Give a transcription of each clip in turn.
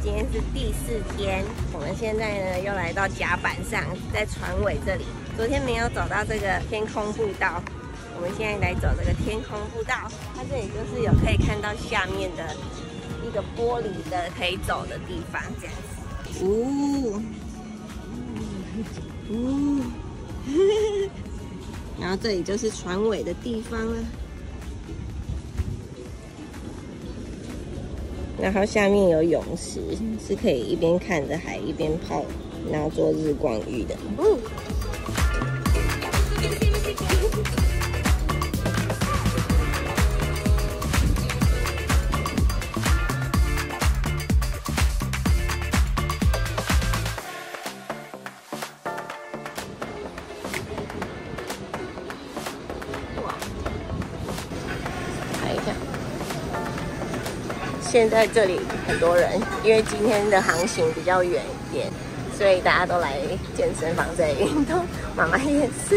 今天是第4天，我们现在呢又来到甲板上，在船尾这里。昨天没有走到这个天空步道，我们现在来走这个天空步道。它这里就是有可以看到下面的一个玻璃的可以走的地方，这样子。然后这里就是船尾的地方了。然后下面有泳池，是可以一边看着海一边泡，然后做日光浴的。看一下。现在这里很多人，因为今天的航行比较远一点，所以大家都来健身房这里运动。妈妈也是。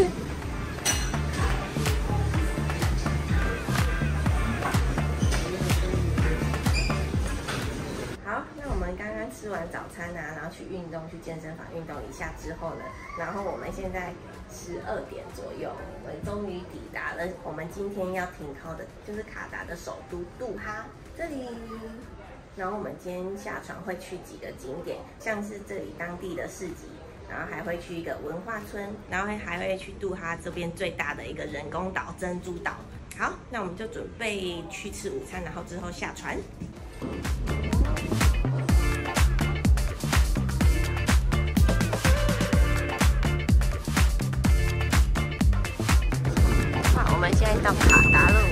好，那我们刚刚吃完早餐啊，然后去运动，去健身房运动一下之后呢，然后我们现在12点左右，我们终于抵达了我们今天要停靠的，就是卡达的首都杜哈。这里，然后我们今天下船会去几个景点，像是这里当地的市集，然后还会去一个文化村，然后还会去杜哈这边最大的一个人工岛珍珠岛。好，那我们就准备去吃午餐，然后之后下船。哇，我们现在到卡达了。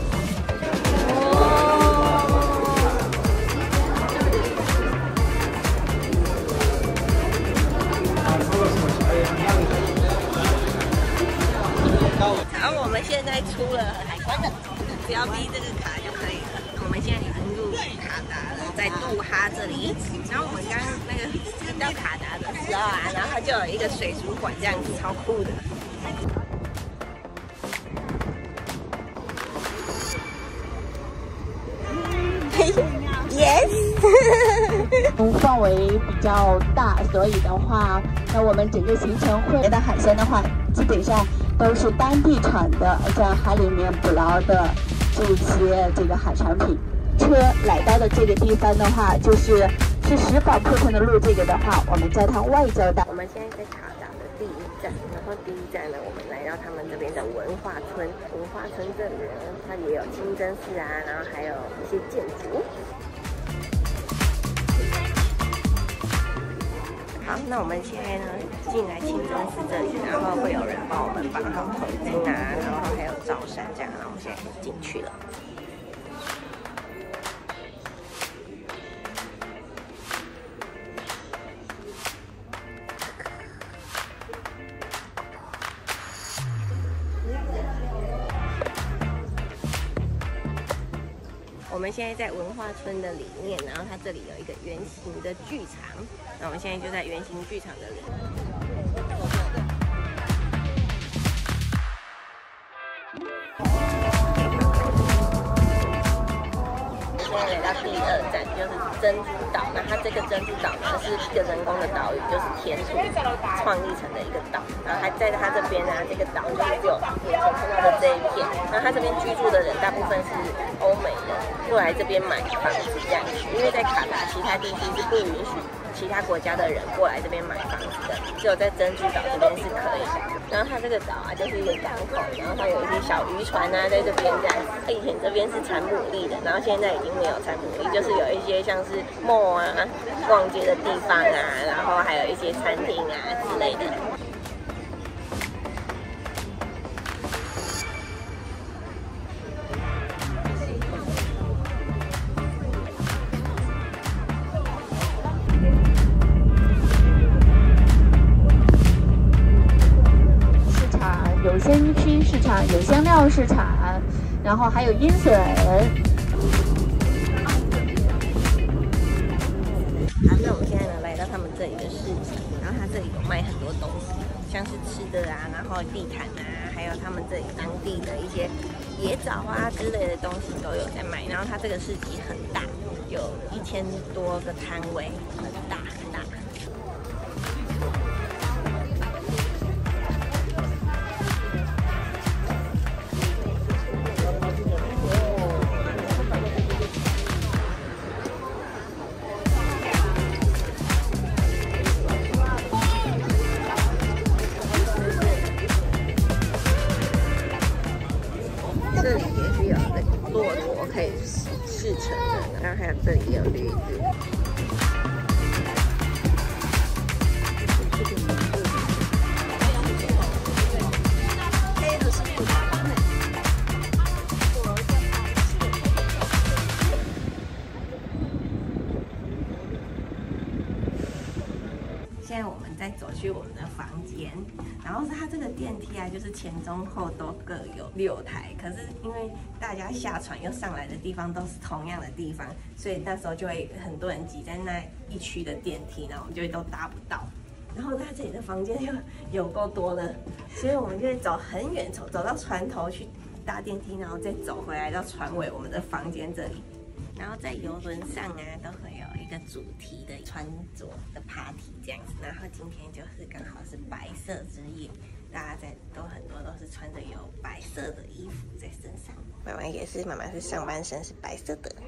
然后我们现在出了海关了，只要逼这个卡就可以了。我们现在已经入卡达了，在杜哈这里。然后我们刚刚那个进到卡达的时候啊，然后它就有一个水族馆，这样子超酷的。Yes 范围比较大，所以的话，那我们整个行程会的海鲜的话，基本上都是当地产的，在海里面捕捞的这个海产品。车来到的这个地方的话，是石堡铺成的路。这个的话，我们叫它外交道。 我们现在在卡达的第1站，然后第1站呢，我们来到他们这边的文化村。文化村这里呢，它也有清真寺啊，然后还有一些建筑。好，那我们现在呢进来清真寺这里，然后会有人帮我们绑好头巾啊，然后还有罩衫这样，然后我们现在进去了。我们现在在文化村的里面，然后它这里有一个圆形的剧场，那我们现在就在圆形剧场的里面。现在来到第2站，就是珍珠岛。那它这个珍珠岛呢，是一个人工的岛屿，就是填土创立成的一个岛。然后还在它这边啊，这个岛就是只有眼前看到的这一片。然后它这边居住的人大部分是欧美人，过来这边买房子这样子。因为在卡达其他地区是不允许其他国家的人过来这边买房子的，只有在珍珠岛这边是可以的。然后它这个岛啊，就是一个港口，然后它有一些小渔船啊，在这边这样子。它以前这边是产牡蛎的，然后现在已经没有产牡蛎，就是有一些像是 mall 啊、逛街的地方啊，然后还有一些餐厅啊之类的。 有鲜区市场，有香料市场，然后还有鹰笋。 好，那我们现在呢来到他们这里的市集，然后它这里有卖很多东西，像是吃的啊，然后地毯啊，还有他们这里当地的一些野枣啊之类的东西都有在卖。然后它这个市集很大， 有1000多个摊位，很大很大。这里也是有那个骆驼可以试乘的，然后还有这里也有驴子。现在我们再走去我们的房间，然后是它这个电梯啊，就是前中后都各有6台，可是因为大家下船又上来的地方都是同样的地方，所以那时候就会很多人挤在那一区的电梯，然后我们就会都搭不到。然后在这里的房间又有够多的，所以我们就会走很远，走到船头去搭电梯，然后再走回来到船尾我们的房间这里。然后在游轮上啊，都会有一个主题的穿着的 party 这样子。然后今天就是刚好是白色之夜，大家很多都是穿着有白色的衣服在身上。妈妈也是，妈妈是上半身是白色的。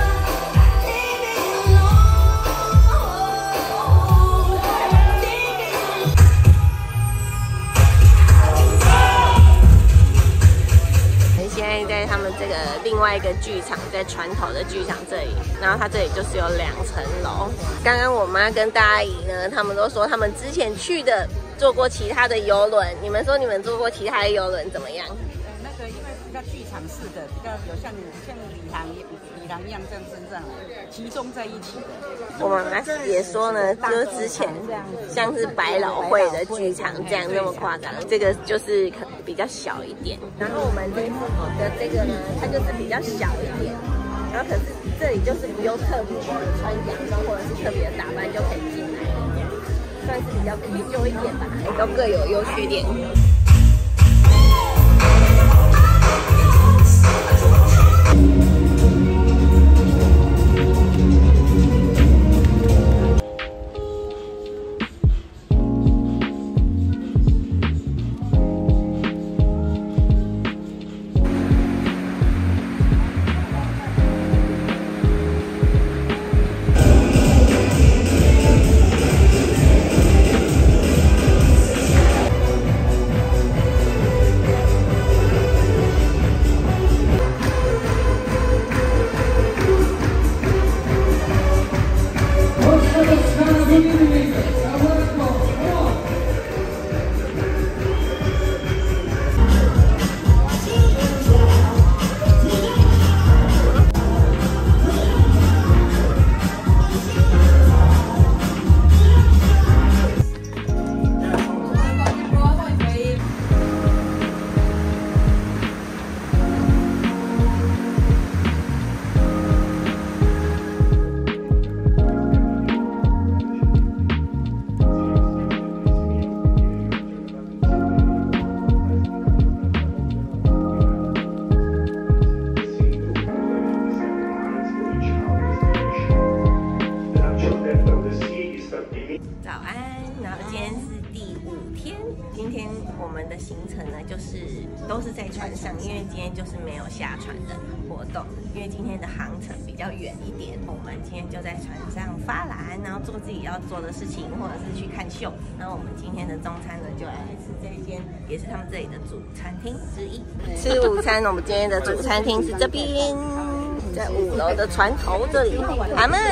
现在在他们这个另外一个剧场，在船头的剧场这里，然后它这里就是有2层楼。刚刚我妈跟大阿姨呢，他们都说他们之前去的坐过其他的游轮，你们说你们坐过其他的游轮怎么样？ 那个因为比较剧场式的，比较有像礼堂一样这样身上集中在一起的。 我妈妈也说呢，就是之前像是百老汇的剧场这样那么夸张，这个就是比较小一点。然后我们这次的这个呢，它就是比较小一点，然后可是这里就是不用特别穿洋装或者是特别打扮就可以进来的，这样算是比较比旧一点吧，都各有优缺点。行程呢，就是都是在船上，因为今天就是没有下船的活动，因为今天的航程比较远一点，我们今天就在船上发蓝，然后做自己要做的事情，或者是去看秀。然后我们今天的中餐呢，就来吃这一间，也是他们这里的主餐厅之一。吃午餐，我们今天的主餐厅是这边，在5楼的船头这里。阿妹，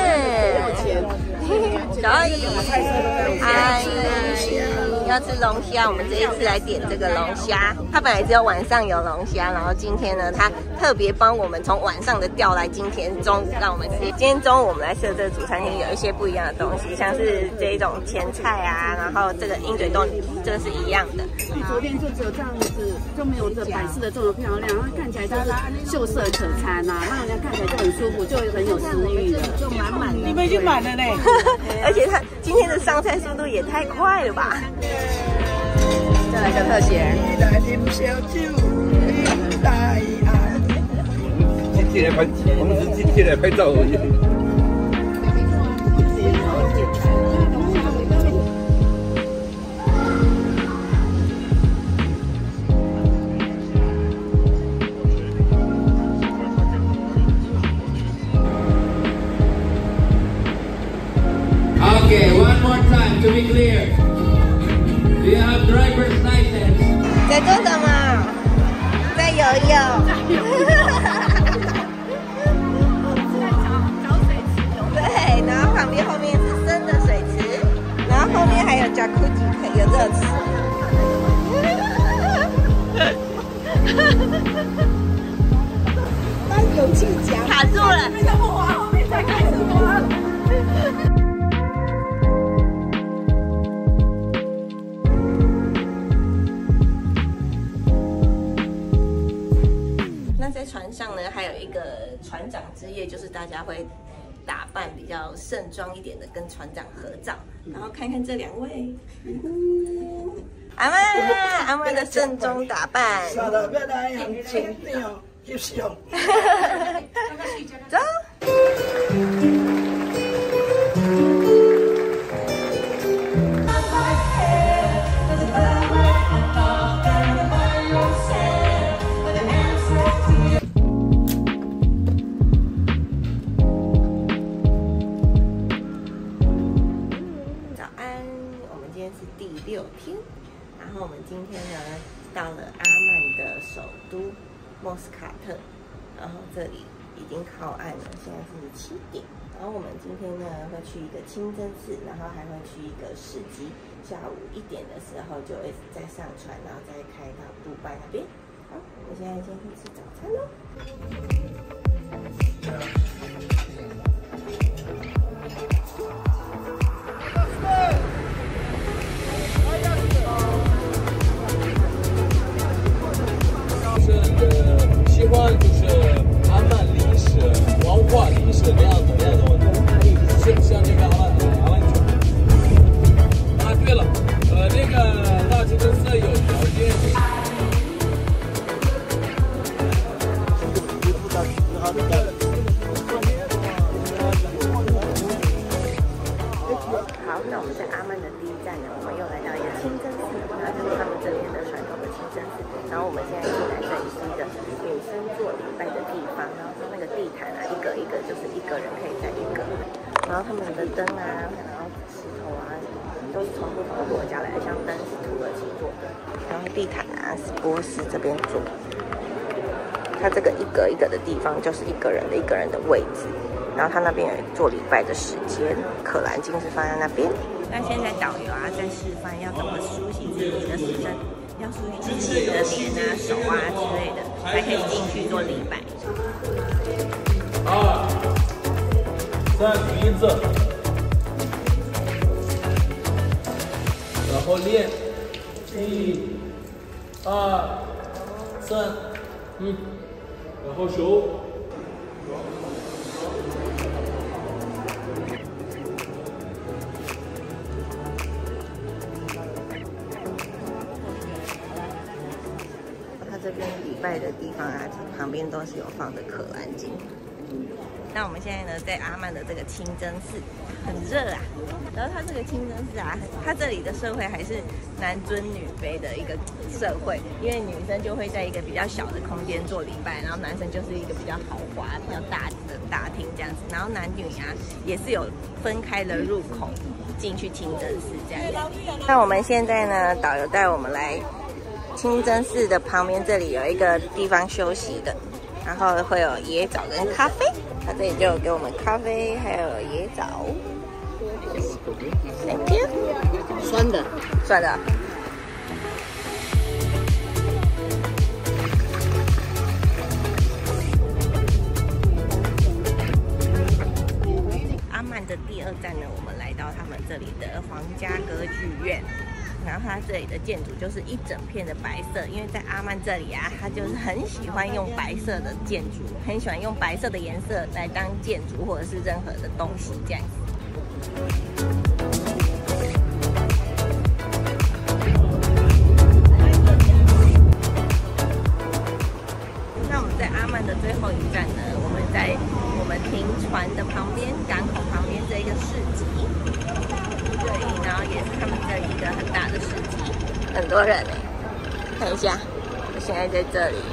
小阿姨，阿姨要吃龙虾，我们这一次来点这个龙虾。它本来只有晚上有龙虾，然后今天呢，它特别帮我们从晚上的调来今天中午让我们吃。今天中午我们来吃的这个主餐厅有一些不一样的东西，像是这一种前菜啊，然后这个鹰嘴豆，这个是一样的。 昨天就只有这样子，就没有这摆饰的这么漂亮，然后看起来就是秀色可餐啊，让人家看起来就很舒服，就很有食欲的，就满满的。你们已经满了呢， 而且它今天的上菜速度也太快了吧！ 再来个特写。 我们是今天来拍照而已。 to be clear. Do you have driver's license? 在做什么？在游泳。对，然后旁边后面是深的水池，然后后面还有 jacuzzi 可以有热池。那勇气奖卡住了。为什么滑后面才开始滑？那在船上呢，还有一个船长之夜，就是大家会打扮比较盛装一点的，跟船长合照，然后看看这两位。阿妈的盛装打扮。走。第6天，然后我们今天呢到了阿曼的首都莫斯卡特，然后这里已经靠岸了，现在是7点。然后我们今天呢会去一个清真寺，然后还会去一个市集，下午1点的时候就会再上船，然后再开到杜拜那边。好，我们现在先去吃早餐喽。 喜欢就是阿曼历史、文化历史那样的问题，像这个阿曼族。啊，对了，那个大清真寺有条件。 好，那我们在阿曼的第一站呢，我们又来到一个清真寺，然后就是他们这边的传统的清真寺。然后我们现在进来这里是一个女生做礼拜的地方，然后它那个地毯啊，一个一个就是一个人可以站一个，然后他们的灯啊，然后石头啊，都是从不同的国家来的，像灯是土耳其做的，然后地毯啊是波斯这边做。它这个一格一格的地方就是一个人的位置。然后他那边有做礼拜的时间，可兰经是放在那边。那现在导游啊在示范要怎么梳洗自己的身，要梳洗自己的脸啊、手啊之类的，才可以进去做礼拜。 2、3，鼻子，然后练，1、2、3，然后手。 这边礼拜的地方啊，旁边都是有放的可兰经。那我们现在呢，在阿曼的这个清真寺，很热啊。然后它这个清真寺啊，它这里的社会还是男尊女卑的一个社会，因为女生就会在一个比较小的空间做礼拜，然后男生就是一个比较豪华、比较大的大厅这样子。然后男女啊也是有分开的入口进去清真寺这样子。那我们现在呢，导游带我们来清真寺的旁边，这里有一个地方休息的，然后会有椰枣跟咖啡。他这里就有给我们咖啡，还有椰枣。Thank you。 酸的， 酸的。阿曼的第2站呢，我们来到他们这里的皇家歌剧院。然后它这里的建筑就是一整片的白色，因为在阿曼这里啊，它就是很喜欢用白色的建筑，很喜欢用白色的颜色来当建筑或者是任何的东西这样子。那我们在阿曼的最后一站呢，我们在我们停船的旁边，港口旁边这一个市集。对，然后也是他们这里一个很大的市集，很多人哎，看一下，我现在在这里。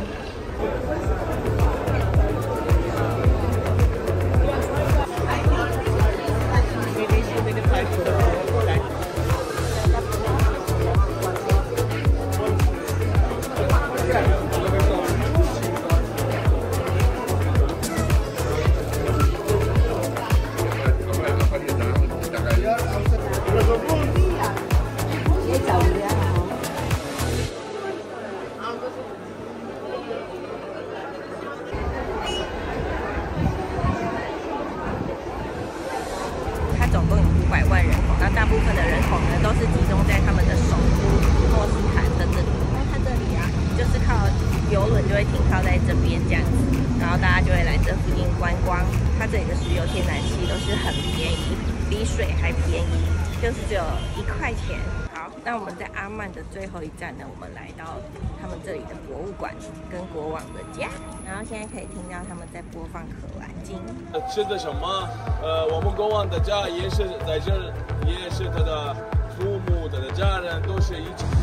它总共有500万人口，那大部分的人口呢都是集中在他们的首都诺斯坦的这里。那它这里啊，就是靠邮轮就会停靠在这边这样子，然后大家就会来这附近观光。它这里的石油、天然气都是很便宜，比水还便宜，就是只有1块钱。好，那我们在阿曼的最后一站呢，我们来到他们这里的博物馆跟国王的家，然后现在可以听到他们在播放《可兰经》。 吃的什么？我们国王的家也是在这儿，也是他的父母、他的家人都是一起。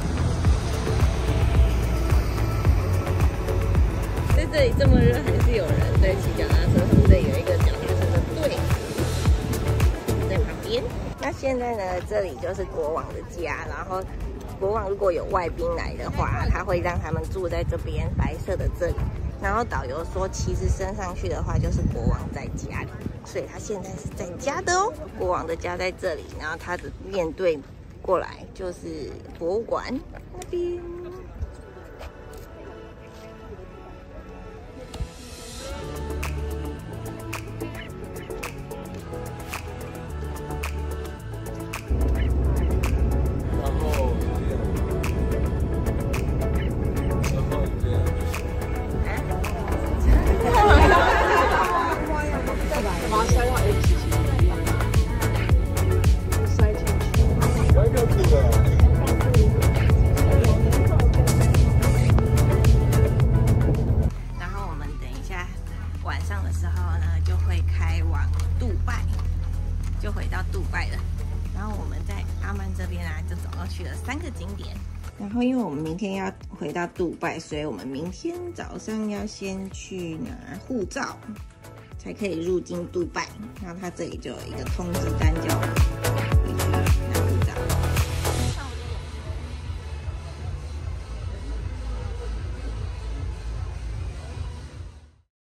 在这里这么热，还是有人在骑脚踏车。他们这里有一个脚踏车的队在旁边。那现在呢，这里就是国王的家，然后国王如果有外宾来的话，他会让他们住在这边白色的这里。然后导游说，其实升上去的话就是国王在家里，所以他现在是在家的哦。国王的家在这里，然后他的面对过来就是博物馆那边。就回到杜拜了，然后我们在阿曼这边啊，就总共去了3个景点。然后因为我们明天要回到杜拜，所以我们明天早上要先去拿护照，才可以入境杜拜。然后它这里就有一个通知单叫